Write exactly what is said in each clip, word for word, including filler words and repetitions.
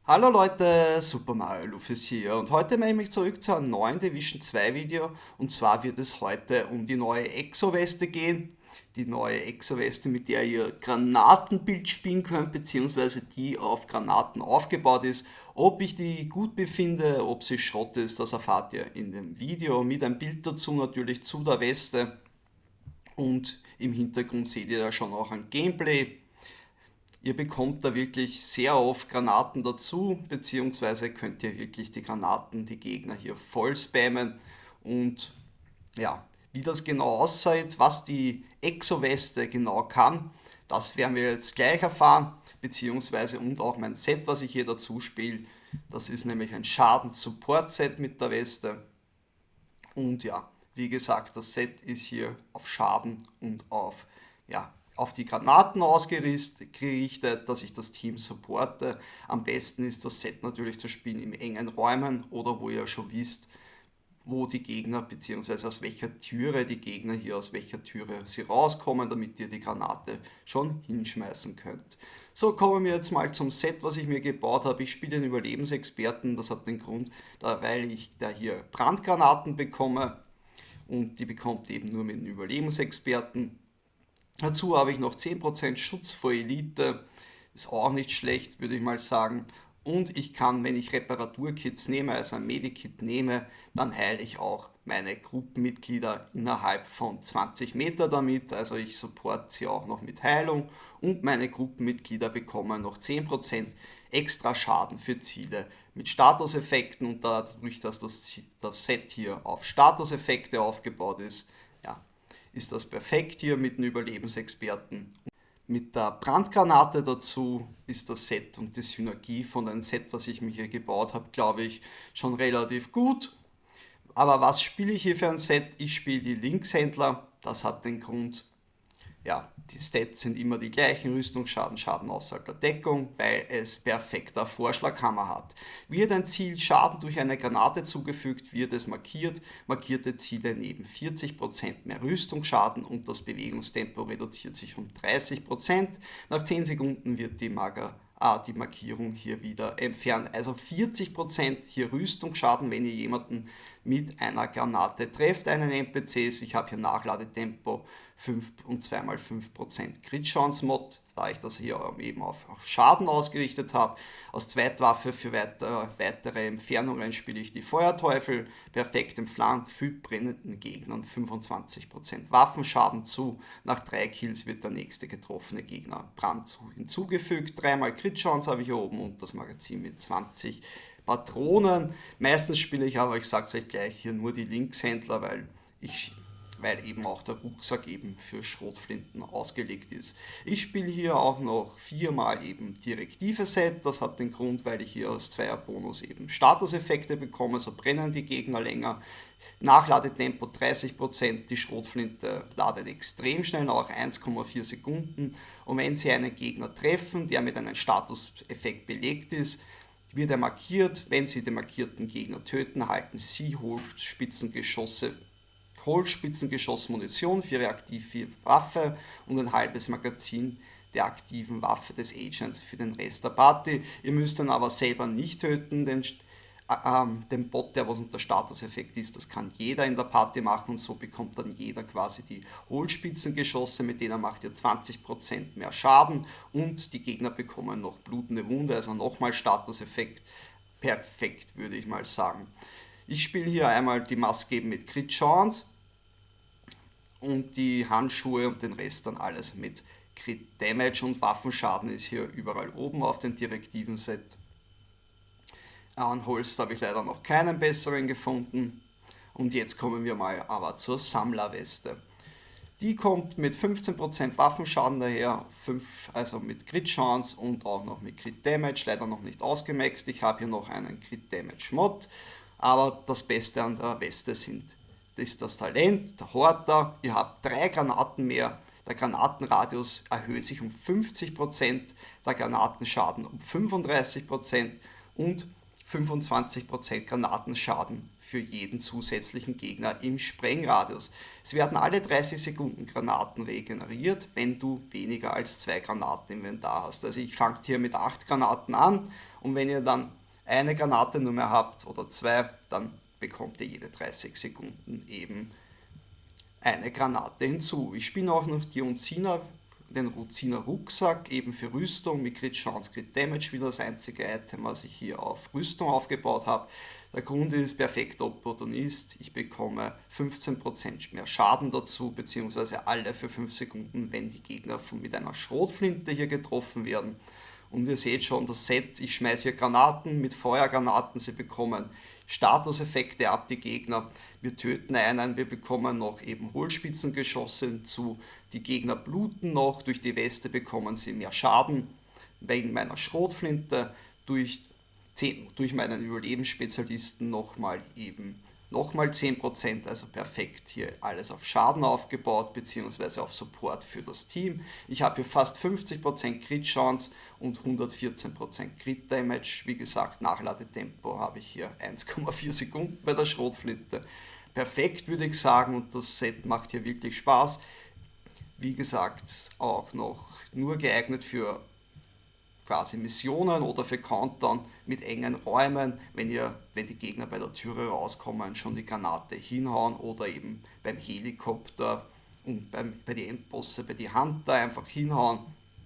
Hallo Leute, Super Mario Luffy hier und heute melde ich mich zurück zu einem neuen Division zwei Video und zwar wird es heute um die neue Exo-Weste gehen. Die neue Exo-Weste, mit der ihr Granatenbild spielen könnt, beziehungsweise die auf Granaten aufgebaut ist. Ob ich die gut befinde, ob sie Schrott ist, das erfahrt ihr in dem Video mit einem Bild dazu natürlich zu der Weste und im Hintergrund seht ihr ja schon auch ein Gameplay. Ihr bekommt da wirklich sehr oft Granaten dazu, beziehungsweise könnt ihr wirklich die Granaten, die Gegner hier voll spammen. Und ja, wie das genau aussieht, was die Exo-Weste genau kann, das werden wir jetzt gleich erfahren, beziehungsweise und auch mein Set, was ich hier dazu spiele. Das ist nämlich ein Schaden-Support-Set mit der Weste. Und ja, wie gesagt, das Set ist hier auf Schaden und auf, ja, auf die Granaten ausgerichtet, dass ich das Team supporte. Am besten ist das Set natürlich zu spielen in engen Räumen oder wo ihr schon wisst, wo die Gegner bzw. aus welcher Türe die Gegner hier aus welcher Türe sie rauskommen, damit ihr die Granate schon hinschmeißen könnt. So, kommen wir jetzt mal zum Set, was ich mir gebaut habe. Ich spiele den Überlebensexperten, das hat den Grund, da, weil ich da hier Brandgranaten bekomme und die bekommt eben nur mit den Überlebensexperten. Dazu habe ich noch zehn Prozent Schutz vor Elite, ist auch nicht schlecht, würde ich mal sagen. Und ich kann, wenn ich Reparaturkits nehme, also ein Medikit nehme, dann heile ich auch meine Gruppenmitglieder innerhalb von zwanzig Meter damit. Also ich supporte sie auch noch mit Heilung und meine Gruppenmitglieder bekommen noch zehn Prozent extra Schaden für Ziele mit Statuseffekten und dadurch, dass das, das Set hier auf Statuseffekte aufgebaut ist, ja, ist das perfekt hier mit den Überlebensexperten. Mit der Brandgranate dazu ist das Set und die Synergie von dem Set, was ich mir hier gebaut habe, glaube ich, schon relativ gut. Aber was spiele ich hier für ein Set? Ich spiele die Linkshändler. Das hat den Grund, ja, die Stats sind immer die gleichen, Rüstungsschaden, Schaden außerhalb der Deckung, weil es perfekter Vorschlaghammer hat. Wird ein Ziel Schaden durch eine Granate zugefügt, wird es markiert, markierte Ziele nehmen vierzig Prozent mehr Rüstungsschaden und das Bewegungstempo reduziert sich um dreißig Prozent. Nach zehn Sekunden wird die, Mager, ah, die Markierung hier wieder entfernt. Also vierzig Prozent hier Rüstungsschaden, wenn ihr jemanden mit einer Granate trefft, einen N P Cs. Ich habe hier Nachladetempo fünf und zwei mal fünf Prozent Crit Chance Mod, da ich das hier eben auf, auf Schaden ausgerichtet habe. Als Zweitwaffe für weitere, weitere Entfernungen spiele ich die Feuerteufel, perfekt entflammt, fügt brennenden Gegnern fünfundzwanzig Prozent Waffenschaden zu. Nach drei Kills wird der nächste getroffene Gegner Brand hinzugefügt. Dreimal Crit Chance habe ich hier oben und das Magazin mit zwanzig Patronen. Meistens spiele ich aber, ich sage es euch gleich, hier nur die Linkshändler, weil ich weil eben auch der Rucksack eben für Schrotflinten ausgelegt ist. Ich spiele hier auch noch viermal eben direktive Set, das hat den Grund, weil ich hier als Zweierbonus eben Statuseffekte bekomme, so brennen die Gegner länger. Nachladetempo dreißig Prozent, die Schrotflinte ladet extrem schnell, auch eins Komma vier Sekunden und wenn sie einen Gegner treffen, der mit einem Statuseffekt belegt ist, wird er markiert. Wenn sie den markierten Gegner töten, halten sie Hohlspitzengeschosse Hohlspitzengeschoss Munition für ihre aktive Waffe und ein halbes Magazin der aktiven Waffe des Agents für den Rest der Party. Ihr müsst dann aber selber nicht töten, den, äh, den Bot, der was unter Statuseffekt ist, das kann jeder in der Party machen und so bekommt dann jeder quasi die Hohlspitzengeschosse, mit denen macht ihr zwanzig Prozent mehr Schaden und die Gegner bekommen noch blutende Wunde, also nochmal Statuseffekt. Perfekt, würde ich mal sagen. Ich spiele hier einmal die Maske eben mit Crit Chance und die Handschuhe und den Rest dann alles mit Crit Damage und Waffenschaden ist hier überall oben auf den direktiven Set. An Holster habe ich leider noch keinen besseren gefunden. Und jetzt kommen wir mal aber zur Sammlerweste. Die kommt mit fünfzehn Prozent Waffenschaden daher, fünf, also mit Crit Chance und auch noch mit Crit Damage, leider noch nicht ausgemaxt. Ich habe hier noch einen Crit Damage Mod. Aber das Beste an der Weste sind, das ist das Talent, der Horter. Ihr habt drei Granaten mehr. Der Granatenradius erhöht sich um fünfzig Prozent, der Granatenschaden um fünfunddreißig Prozent und fünfundzwanzig Prozent Granatenschaden für jeden zusätzlichen Gegner im Sprengradius. Es werden alle dreißig Sekunden Granaten regeneriert, wenn du weniger als zwei Granaten im Inventar hast. Also ich fange hier mit acht Granaten an und wenn ihr dann eine Granate nur mehr habt oder zwei, dann bekommt ihr jede dreißig Sekunden eben eine Granate hinzu. Ich spiele auch noch die Unzina, den Ruzina Rucksack, eben für Rüstung mit Crit Chance, Crit Damage, wieder das einzige Item, was ich hier auf Rüstung aufgebaut habe. Der Grund ist perfekter Opportunist, ich bekomme fünfzehn Prozent mehr Schaden dazu, beziehungsweise alle für fünf Sekunden, wenn die Gegner von, mit einer Schrotflinte hier getroffen werden. Und ihr seht schon das Set, ich schmeiße hier Granaten mit Feuergranaten, sie bekommen Statuseffekte ab, die Gegner. Wir töten einen, wir bekommen noch eben Hohlspitzengeschosse hinzu. Die Gegner bluten noch, durch die Weste bekommen sie mehr Schaden. Wegen meiner Schrotflinte, durch, durch meinen Überlebensspezialisten nochmal eben nochmal zehn Prozent, also perfekt hier alles auf Schaden aufgebaut, beziehungsweise auf Support für das Team. Ich habe hier fast fünfzig Prozent Crit Chance und hundertvierzehn Prozent Crit Damage. Wie gesagt, Nachladetempo habe ich hier eins Komma vier Sekunden bei der Schrotflinte. Perfekt, würde ich sagen, und das Set macht hier wirklich Spaß. Wie gesagt, auch noch nur geeignet für quasi Missionen oder für Countdown mit engen Räumen, wenn, ihr, wenn die Gegner bei der Türe rauskommen, schon die Granate hinhauen oder eben beim Helikopter und beim, bei den Endbosse, bei die Hunter einfach hinhauen.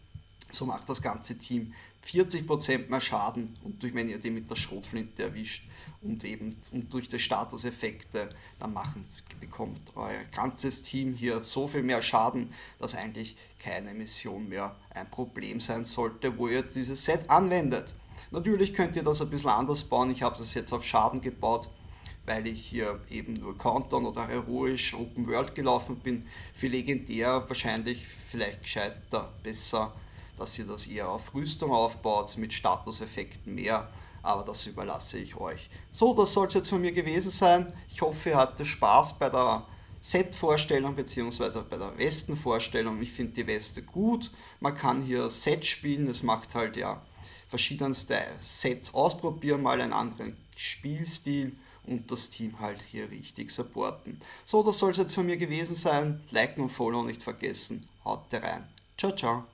So macht das ganze Team vierzig Prozent mehr Schaden und durch, wenn ihr die mit der Schrotflinte erwischt und eben und durch die Statuseffekte, dann machen, bekommt euer ganzes Team hier so viel mehr Schaden, dass eigentlich keine Mission mehr ein Problem sein sollte, wo ihr dieses Set anwendet. Natürlich könnt ihr das ein bisschen anders bauen, ich habe das jetzt auf Schaden gebaut, weil ich hier eben nur Countdown oder heroisch Open World gelaufen bin. Für legendär wahrscheinlich vielleicht gescheiter, besser, dass ihr das eher auf Rüstung aufbaut, mit Statuseffekten mehr, aber das überlasse ich euch. So, das soll es jetzt von mir gewesen sein. Ich hoffe, ihr hattet Spaß bei der Set-Vorstellung bzw. bei der Westen-Vorstellung. Ich finde die Weste gut, man kann hier Set spielen, es macht halt ja verschiedenste Sets ausprobieren, mal einen anderen Spielstil und das Team halt hier richtig supporten. So, das soll es jetzt von mir gewesen sein. Liken und Follow nicht vergessen. Haut rein. Ciao, ciao.